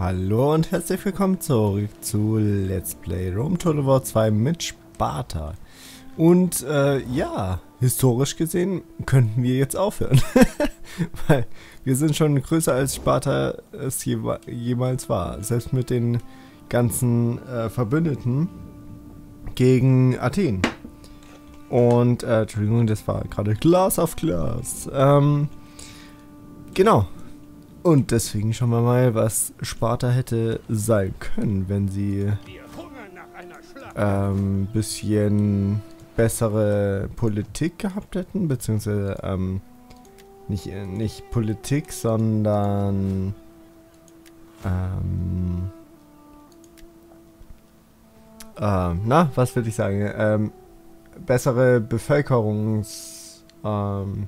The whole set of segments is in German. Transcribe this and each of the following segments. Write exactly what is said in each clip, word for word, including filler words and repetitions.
Hallo und herzlich willkommen zurück zu Let's Play Rome Total War zwei mit Sparta. Und äh, ja, historisch gesehen könnten wir jetzt aufhören. Weil wir sind schon größer als Sparta es je jemals war. Selbst mit den ganzen äh, Verbündeten gegen Athen. Und, äh, Entschuldigung, das war gerade Glas auf Glas. Ähm, genau. Und deswegen schauen wir mal, was Sparta hätte sein können, wenn sie ähm, ein bisschen bessere Politik gehabt hätten, beziehungsweise ähm, nicht, nicht Politik, sondern ähm, äh, na, was will ich sagen? Ähm, bessere Bevölkerungs ähm,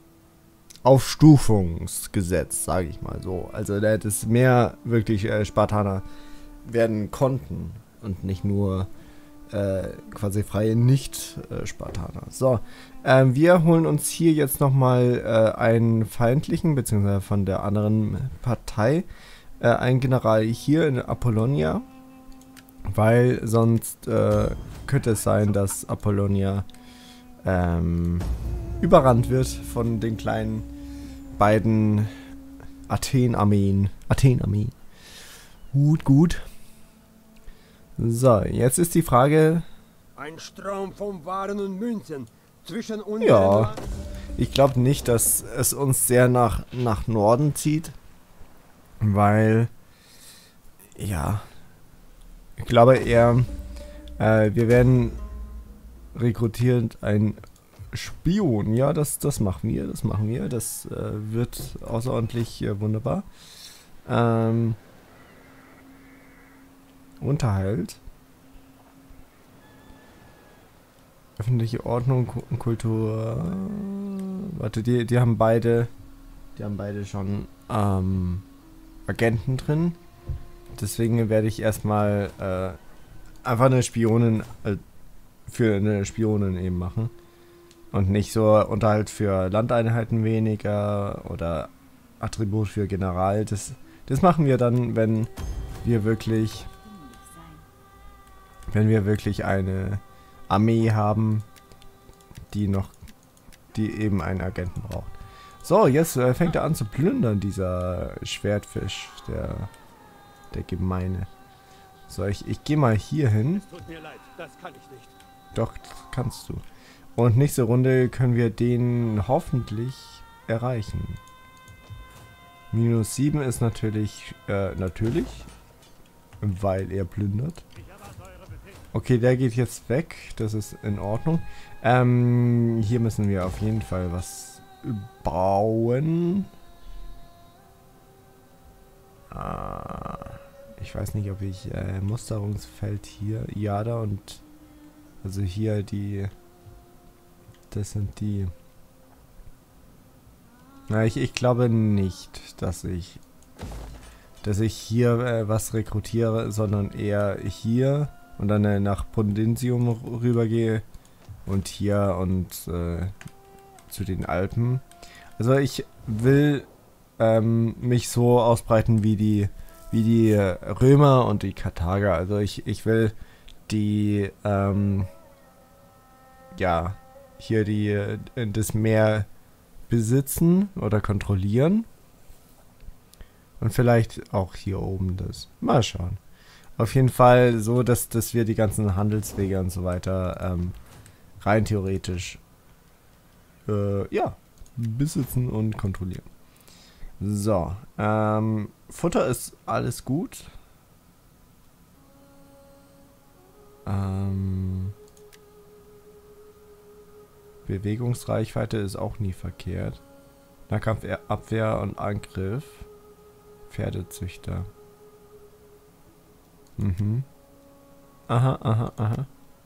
Aufstufungsgesetz, sage ich mal so. Also da hätte es mehr wirklich äh, Spartaner werden konnten und nicht nur äh, quasi freie Nicht-Spartaner. So, äh, wir holen uns hier jetzt nochmal äh, einen feindlichen, beziehungsweise von der anderen Partei, äh, einen General hier in Apollonia, weil sonst äh, könnte es sein, dass Apollonia ähm, überrannt wird von den kleinen beiden Athen-Armeen. Athen-Armeen. Gut, gut. So, jetzt ist die Frage... Ein Strom von Waren und Münzen zwischen uns. Ja, ich glaube nicht, dass es uns sehr nach, nach Norden zieht. Weil... Ja... Ich glaube eher... Äh, wir werden rekrutiert ein... Spion, ja, das, das machen wir, das machen wir, das äh, wird außerordentlich äh, wunderbar. Ähm, Unterhalt. Öffentliche Ordnung und Kultur. Warte, die, die haben beide, die haben beide schon ähm, Agenten drin. Deswegen werde ich erstmal äh, einfach eine Spionin äh, für eine Spionin eben machen. Und nicht so Unterhalt für Landeinheiten weniger oder Attribut für General. Das, das machen wir dann, wenn wir wirklich, wenn wir wirklich eine Armee haben, die noch, die eben einen Agenten braucht. So, jetzt äh, fängt er an zu plündern, dieser Schwertfisch, der, der Gemeine. So, ich, ich gehe mal hier hin. Es tut mir leid, das kann ich nicht. Doch, kannst du. Und nächste Runde können wir den hoffentlich erreichen. Minus sieben ist natürlich, äh, natürlich, weil er plündert. Okay, der geht jetzt weg, das ist in Ordnung. Ähm, hier müssen wir auf jeden Fall was bauen. Ah, ich weiß nicht, ob ich äh, Musterungsfeld hier, Jada und, also hier die... Das sind die... Na, ich, ich glaube nicht, dass ich... Dass ich hier äh, was rekrutiere, sondern eher hier und dann äh, nach Brundisium rübergehe und hier und äh, zu den Alpen. Also ich will ähm, mich so ausbreiten wie die wie die Römer und die Karthager. Also ich, ich will die ähm, ja hier die das Meer besitzen oder kontrollieren. Und vielleicht auch hier oben das. Mal schauen. Auf jeden Fall so, dass, dass wir die ganzen Handelswege und so weiter ähm, rein theoretisch äh, ja, besitzen und kontrollieren. So. Ähm, Futter ist alles gut. Ähm... Bewegungsreichweite ist auch nie verkehrt. Nahkampf, Abwehr und Angriff. Pferdezüchter. Mhm. Aha, aha, aha.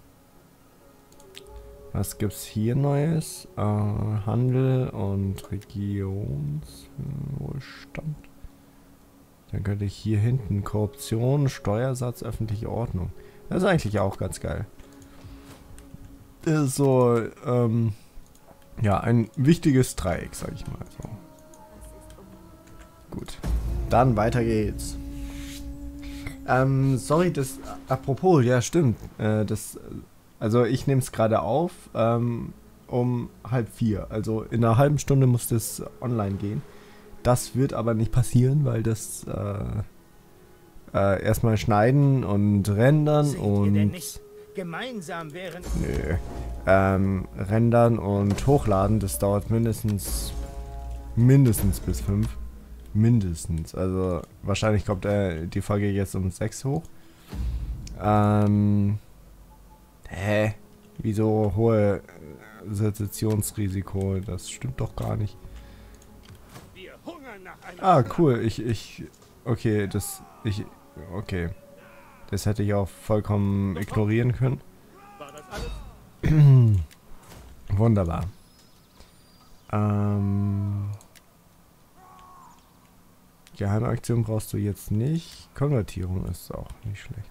Was gibt's hier Neues? Äh, Handel und Regionswohlstand. Dann könnte ich hier hinten Korruption, Steuersatz, öffentliche Ordnung. Das ist eigentlich auch ganz geil. Das ist so, ähm, ja, ein wichtiges Dreieck, sag ich mal so. Gut, dann weiter geht's. Ähm, sorry, das, apropos, ja stimmt, äh, das, also ich nehme es gerade auf, ähm, um halb vier, also in einer halben Stunde muss das online gehen. Das wird aber nicht passieren, weil das, äh, äh, erstmal schneiden und rendern Seht und... ihr denn nicht? Gemeinsam wären... Nö. Ähm, rendern und hochladen, das dauert mindestens, mindestens bis fünf. Mindestens. Also wahrscheinlich kommt äh, die Folge jetzt um sechs hoch. Ähm, hä? Wieso hohe Sezessionsrisiko? Das stimmt doch gar nicht. Wir hungern nach einer Ah, cool. Ich, ich, okay, das, ich, okay. Das hätte ich auch vollkommen ignorieren können. War das alles? Wunderbar. Ähm... Geheimaktion brauchst du jetzt nicht. Konvertierung ist auch nicht schlecht.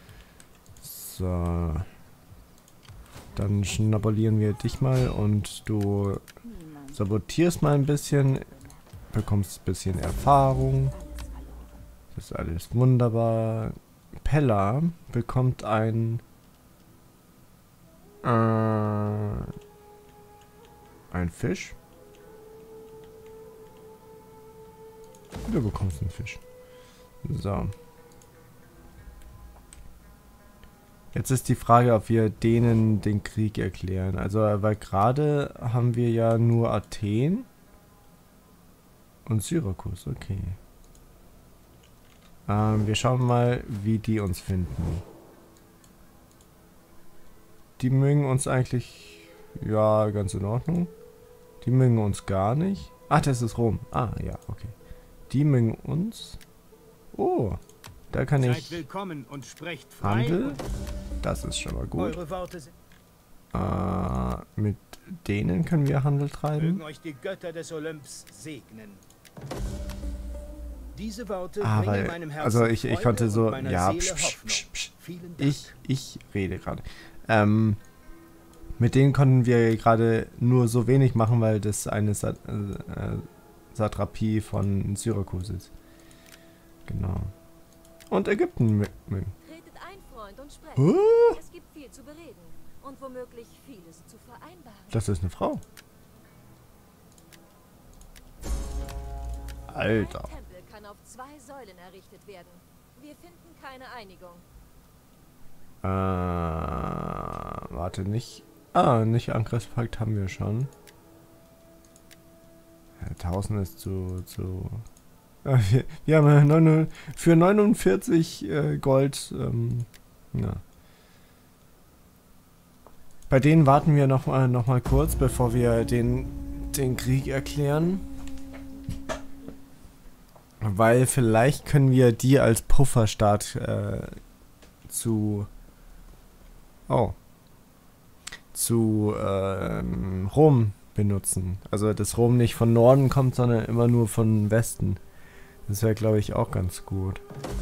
So. Dann schnabulieren wir dich mal und du sabotierst mal ein bisschen. Bekommst ein bisschen Erfahrung. Das ist alles wunderbar. Pella bekommt ein... Äh, ein Fisch. Du bekommst einen Fisch. So. Jetzt ist die Frage, ob wir denen den Krieg erklären. Also, weil gerade haben wir ja nur Athen und Syrakus. Okay. Ähm, wir schauen mal, wie die uns finden. Die mögen uns eigentlich, ja, ganz in Ordnung. Die mögen uns gar nicht. Ach, das ist Rom. Ah, ja, okay. Die mögen uns. Oh, da kann Seid ich willkommen und sprecht frei. Handel. Das ist schon mal gut. Eure Worte sind, Äh, mit denen können wir Handel mögen treiben. euch die Götter des Olymps segnen. Diese Worte Ah, bringen weil, meinem Herzen also ich, ich Freude konnte und so, meiner ja, Seele psch, psch, Hoffnung. psch, psch. Vielen Dank. Ich, ich rede gerade. Ähm, mit denen konnten wir gerade nur so wenig machen, weil das eine Sat äh, Satrapie von Syrakus ist. Genau. Und Ägypten mögen. Tretet ein, Freund, und sprecht. Oh, Es gibt viel zu bereden und womöglich vieles zu vereinbaren. das ist eine Frau. Alter. Ein Tempel kann auf zwei Säulen errichtet werden. Wir finden keine Einigung. Äh, warte, nicht. Ah, nicht Angriffspakt haben wir schon. Ja, tausend ist zu. zu ah, wir, wir haben ja neun, für neunundvierzig äh, Gold. Ähm, ja. Bei denen warten wir noch mal, noch mal kurz, bevor wir den, den Krieg erklären. Weil vielleicht können wir die als Pufferstaat äh, zu... Oh. Zu ähm, Rom benutzen. Also dass Rom nicht von Norden kommt, sondern immer nur von Westen. Das wäre, glaube ich, auch ganz gut.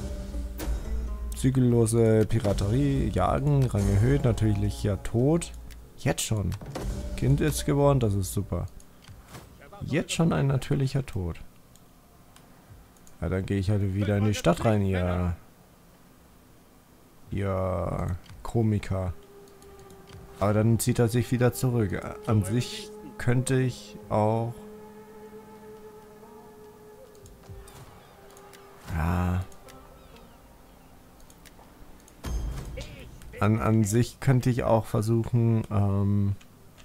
Zügellose Piraterie, Jagen, Rang erhöht, natürlich ja tot. Jetzt schon. Kind ist geboren, das ist super. Jetzt schon ein natürlicher Tod. Ja, dann gehe ich halt wieder in die Stadt rein, ihr... Ihr... Komiker. Aber dann zieht er sich wieder zurück. An sich könnte ich auch... Ja... An, an sich könnte ich auch versuchen, ähm...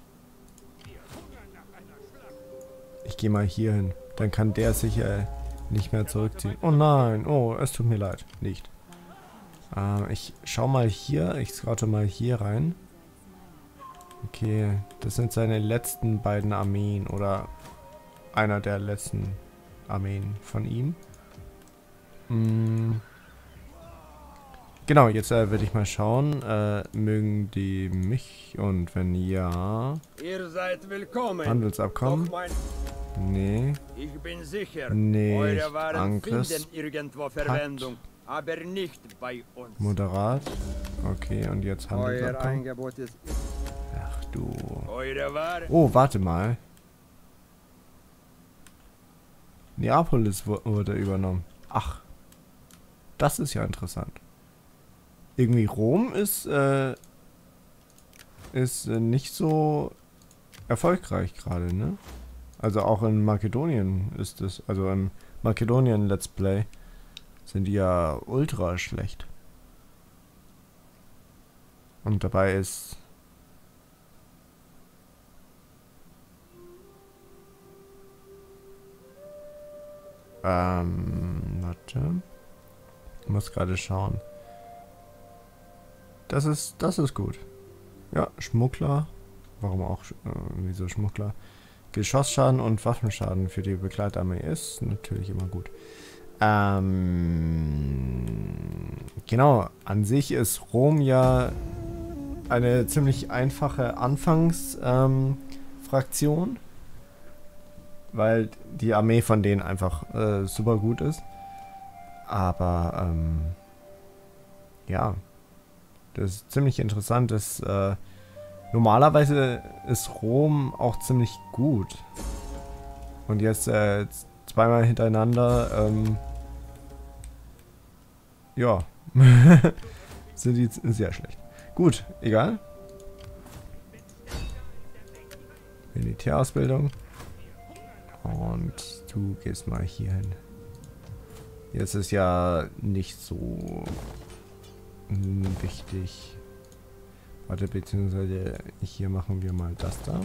Ich gehe mal hier hin. Dann kann der sich äh, nicht mehr zurückziehen. Oh nein, oh, es tut mir leid. Nicht. Ähm, ich schau mal hier. Ich scoute mal hier rein. Okay, das sind seine letzten beiden Armeen. Oder einer der letzten Armeen von ihm. Hm. Genau, jetzt äh, würde ich mal schauen. Äh, mögen die mich? Und wenn ja... Ihr seid willkommen. Handelsabkommen? Doch mein, Nee. ich bin sicher, Nicht eure Waren Angriff. finden irgendwo Verwendung, aber nicht bei uns. Moderat. Okay, und jetzt Euer Handelsabkommen. Angebot ist Ach du. eure Ware. Oh, warte mal. Neapolis wu- wurde übernommen. Ach. Das ist ja interessant. irgendwie Rom ist, äh, ist äh, nicht so erfolgreich gerade, ne? Also auch in Makedonien ist es, also im Makedonien Let's Play sind die ja ultra schlecht. Und dabei ist ähm, warte. Ich muss gerade schauen. Das ist, das ist gut. Ja, Schmuggler. Warum auch, äh, wieso Schmuggler? Geschossschaden und Waffenschaden für die Begleitarmee ist natürlich immer gut. Ähm, genau, an sich ist Rom ja eine ziemlich einfache Anfangsfraktion, ähm, weil die Armee von denen einfach äh, super gut ist. Aber ähm, ja, das ist ziemlich interessant. Das, äh, normalerweise ist Rom auch ziemlich gut. Und jetzt äh, zweimal hintereinander, ähm, ja, sind die sehr schlecht. Gut, egal. Militärausbildung. Und du gehst mal hier hin. Jetzt ist ja nicht so wichtig. Warte, beziehungsweise hier machen wir mal das da.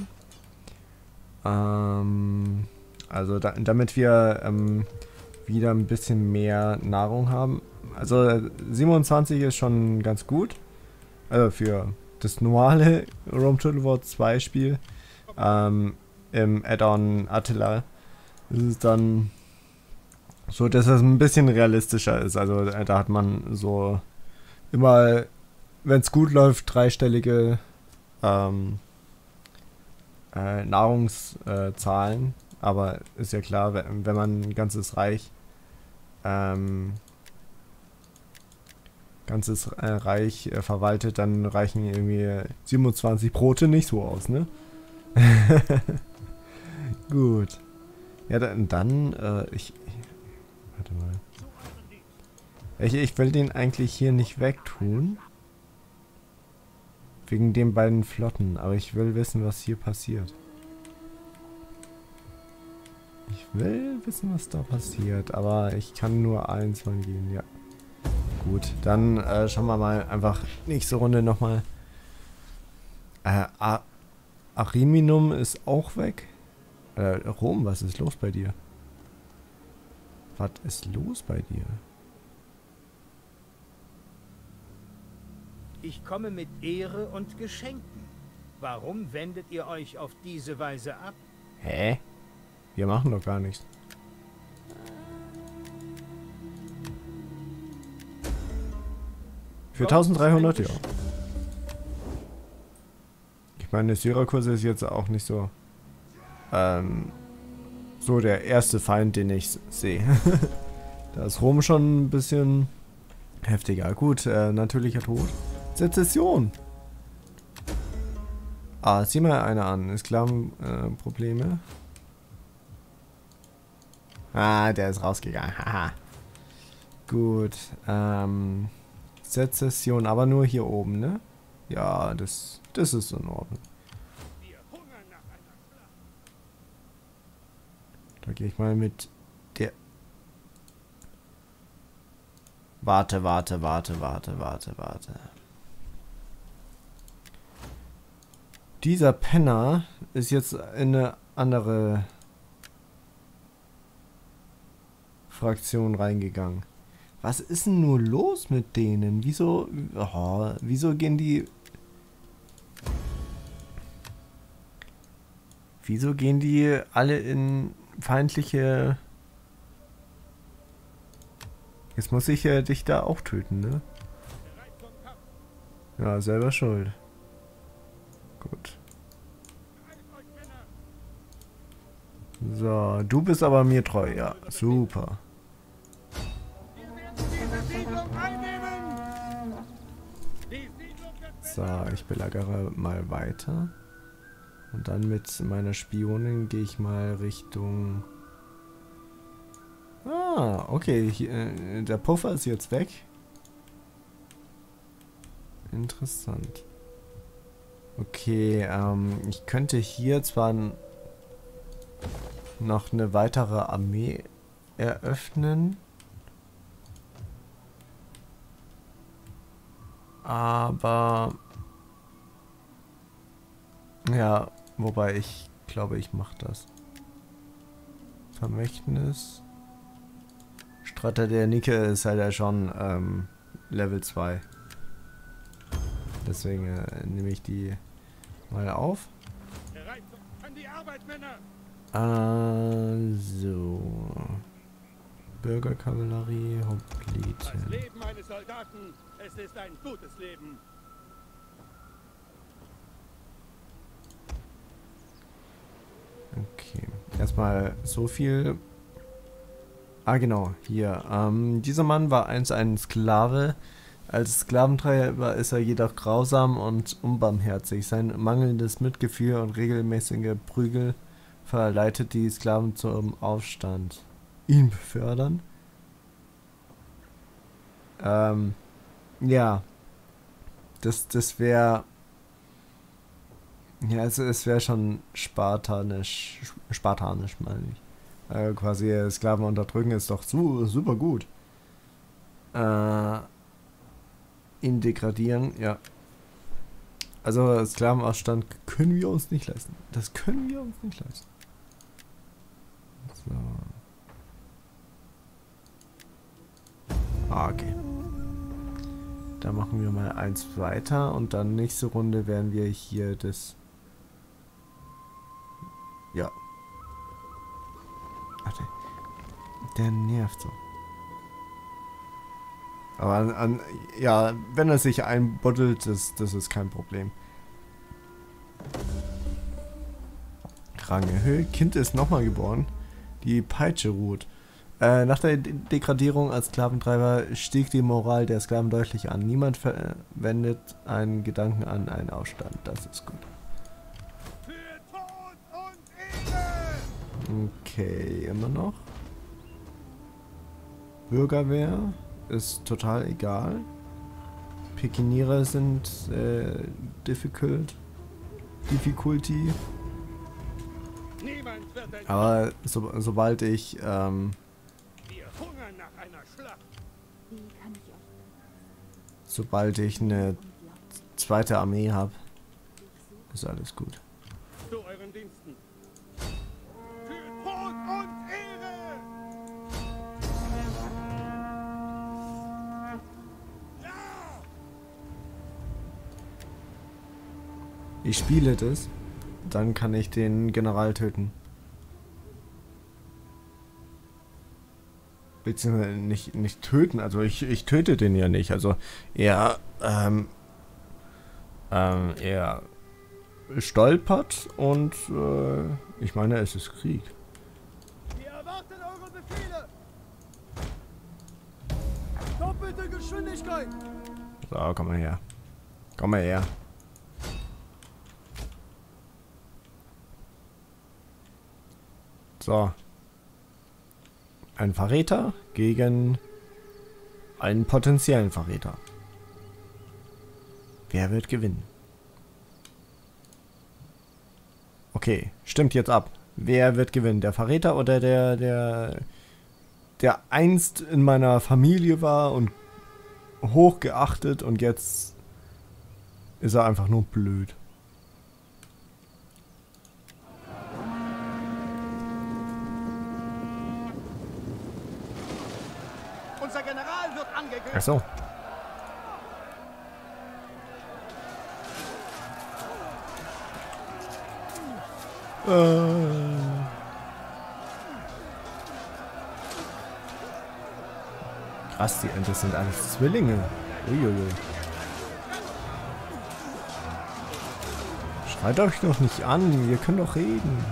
Ähm, also da, damit wir ähm, wieder ein bisschen mehr Nahrung haben. Also siebenundzwanzig ist schon ganz gut. Also für das normale Rome Total War zwei Spiel. Ähm, im Add-on Attila ist es dann so, dass es ein bisschen realistischer ist. Also da hat man so immer, wenn es gut läuft, dreistellige ähm, äh, Nahrungszahlen. Aber ist ja klar, wenn, wenn man ein ganzes Reich ähm, ganzes äh, Reich äh, verwaltet, dann reichen irgendwie siebenundzwanzig Brote nicht so aus, ne? Gut. Ja, dann, dann äh, ich, ich... Warte mal. Ich, ich will den eigentlich hier nicht wegtun. Wegen den beiden Flotten. Aber ich will wissen, was hier passiert. Ich will wissen, was da passiert. Aber ich kann nur eins von gehen, ja. Gut, dann äh, schauen wir mal einfach nächste Runde nochmal. Äh, Ariminum ist auch weg. Äh, Rom, was ist los bei dir? Was ist los bei dir? Ich komme mit Ehre und Geschenken. Warum wendet ihr euch auf diese Weise ab? Hä? Wir machen doch gar nichts. Für dreizehnhundert, ja. Ich meine, Syrakus ist jetzt auch nicht so ähm, so der erste Feind, den ich sehe. Da ist Rom schon ein bisschen heftiger. Gut, äh, natürlicher Tod. Sezession. Ah, sieh mal einer an. Sklavenprobleme. Äh, ah, der ist rausgegangen. Haha. Gut. Ähm, Sezession, aber nur hier oben, ne? Ja, das, das ist in Ordnung. Da gehe ich mal mit der... Warte, warte, warte, warte, warte, warte. Dieser Penner ist jetzt in eine andere Fraktion reingegangen. Was ist denn nur los mit denen? Wieso... Oh, wieso gehen die... Wieso gehen die alle in feindliche... Jetzt muss ich ja dich da auch töten, ne? Ja, selber schuld. Gut. So, du bist aber mir treu, ja. Super. So, ich belagere mal weiter. Und dann mit meiner Spionin gehe ich mal Richtung... Ah, okay. Hier, äh, der Puffer ist jetzt weg. interessant. Okay, ähm, ich könnte hier zwar noch eine weitere Armee eröffnen. Aber ja, wobei ich glaube, ich mache das. Vermächtnis. Strata der Nike ist halt ja schon ähm, Level zwei. Deswegen äh, nehme ich die mal auf. An die Arbeit, Männer! Also. Bürgerkavallerie, Das Hopliten. Leben eines Soldaten, es ist ein gutes Leben. Okay. Erstmal so viel. Ah, genau, hier. Ähm, dieser Mann war einst ein Sklave. Als Sklaventreiber ist er jedoch grausam und unbarmherzig. Sein mangelndes Mitgefühl und regelmäßige Prügel verleitet die Sklaven zum Aufstand. Ihn befördern? Ähm, ja. Das, das wäre... Ja, also es wäre schon spartanisch, spartanisch meine ich. Äh, quasi Sklaven unterdrücken ist doch su super gut. Äh, ihn degradieren, ja. Also Sklavenausstand können wir uns nicht leisten. Das können wir uns nicht leisten. So. Ah, okay. Da machen wir mal eins weiter und dann nächste Runde werden wir hier das... Ja. Ach, der, der nervt so. Aber an, an, ja, wenn er sich einbuddelt, das, das ist kein Problem. Rang erhöht. Kind ist nochmal geboren. Die Peitsche ruht. Äh, nach der De Degradierung als Sklaventreiber stieg die Moral der Sklaven deutlich an. Niemand verwendet einen Gedanken an einen Aufstand. Das ist gut. Für Tod und Ehre! Okay, immer noch. Bürgerwehr ist total egal. Pikinierer sind äh, difficult. Difficulty. Niemand wird ein Aber so, sobald ich ähm, Wir hungern nach einer Schlacht. sobald ich eine zweite Armee habe, ist alles gut. Zu euren Diensten. Für Tod und Ehre! Ja! Ich spiele das, dann kann ich den General töten. Beziehungsweise nicht, nicht töten, also ich, ich töte den ja nicht, also er, ähm, ähm, er stolpert und, äh, ich meine, es ist Krieg. Wir erwarten eure Befehle! Doppelte Geschwindigkeit! So, komm mal her. Komm mal her. So. Ein Verräter gegen einen potenziellen Verräter. Wer wird gewinnen? Okay, stimmt jetzt ab. Wer wird gewinnen? Der Verräter oder der, der, der einst in meiner Familie war und hochgeachtet und jetzt ist er einfach nur blöd. Unser General wird angegriffen! Ach so. Äh. Krass, die Ente sind alles Zwillinge. Uiuiui. Schreit euch doch nicht an, ihr könnt doch reden.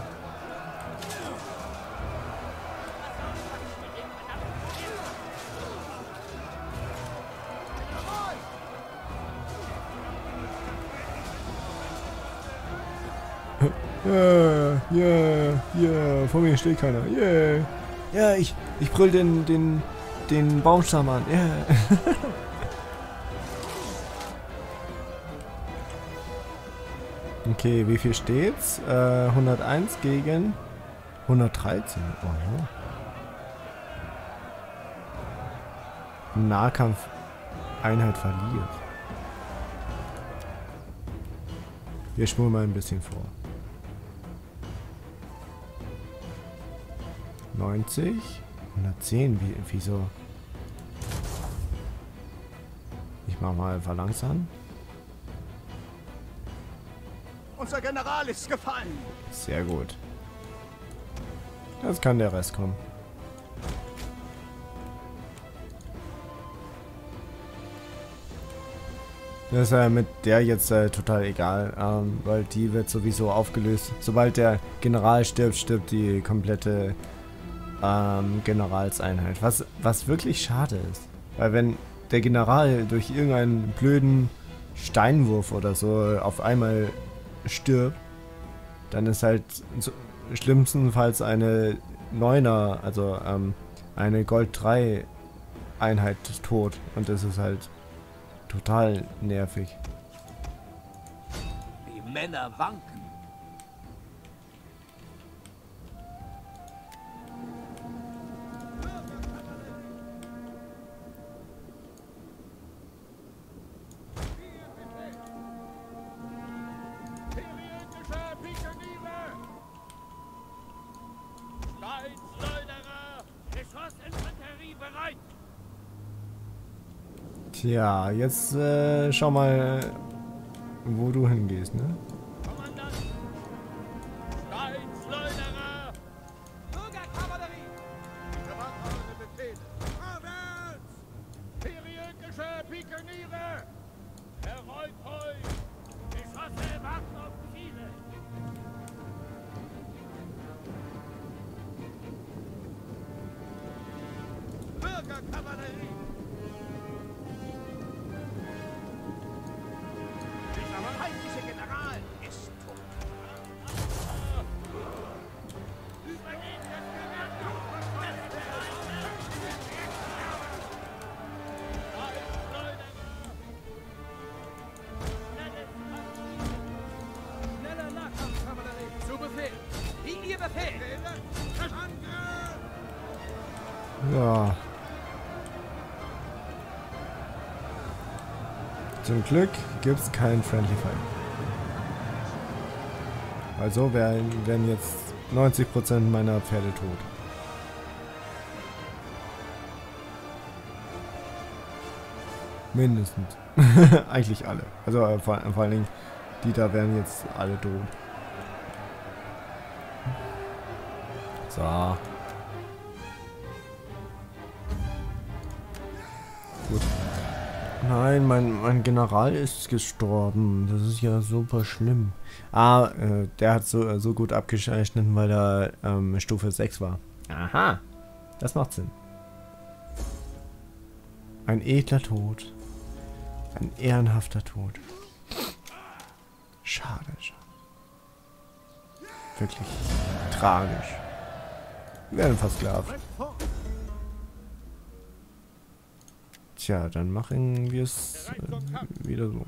Ja, ja, ja, vor mir steht keiner. Yeah. Ja, ich, ich brüll den, den, den Baumstamm an. Yeah. Okay, wie viel steht's? Äh, hunderteins gegen hundertdreizehn. Oh, ja. Nahkampf-Einheit verliert. Wir spulen mal ein bisschen vor. neunzig, hundertzehn, wie, wieso? Ich mach mal verlangsamen. Unser General ist gefallen. Sehr gut. Jetzt kann der Rest kommen. Das ist äh, mit der jetzt äh, total egal, ähm, weil die wird sowieso aufgelöst. Sobald der General stirbt, stirbt die komplette ähm, Generalseinheit. Was, was wirklich schade ist. Weil wenn der General durch irgendeinen blöden Steinwurf oder so auf einmal stirbt, dann ist halt so, schlimmstenfalls eine Neuner, also ähm, eine Gold drei Einheit tot. Und das ist halt total nervig. Die Männer wanken. Tja, jetzt äh, schau mal, wo du hingehst, ne? Kommandant! Steinschleuderer! Bürgerkavallerie! Gewaltame Befehle! Vorwärts! Periökische Pikeniere! Erräut euch! Geschosse warten auf Ziele! Bürgerkavallerie! Der feindliche General ist tot. Übergeht das schneller Nahkampfkavallerie! Zu Befehl! Wie ihr Befehl! Angriff! Ja. Zum Glück gibt es keinen Friendly Fire. Also wären, wären jetzt neunzig Prozent meiner Pferde tot. Mindestens. Eigentlich alle. Also äh, vor, vor allen Dingen, die da wären jetzt alle tot. So. Gut. Nein, mein, mein General ist gestorben. Das ist ja super schlimm. Ah, äh, der hat so, so gut abgeschnitten, weil er ähm, Stufe sechs war. Aha. Das macht Sinn. Ein edler Tod. Ein ehrenhafter Tod. Schade, schade. Wirklich tragisch. Wir werden versklavt. Tja, dann machen wir es äh, wieder so.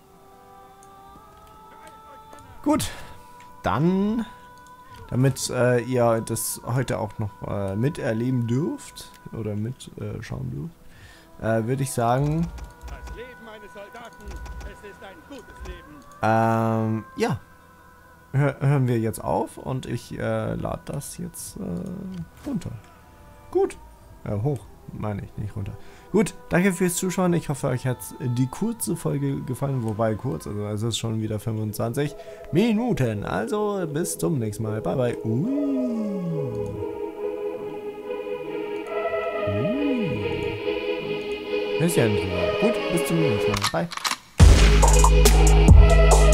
Gut, dann, damit äh, ihr das heute auch noch äh, miterleben dürft oder mitschauen äh, dürft, äh, würde ich sagen, Das Leben eines Soldaten, es ist ein gutes Leben. ähm, ja, hör, hören wir jetzt auf und ich äh, lade das jetzt äh, runter. Gut, äh, hoch, meine ich, nicht runter. Gut, danke fürs Zuschauen. Ich hoffe, euch hat die kurze Folge gefallen. Wobei kurz, also es ist schon wieder fünfundzwanzig Minuten. Also bis zum nächsten Mal. Bye, bye. Uh. Uh. Das ist ja nicht wahr. Gut, bis zum nächsten Mal. Bye.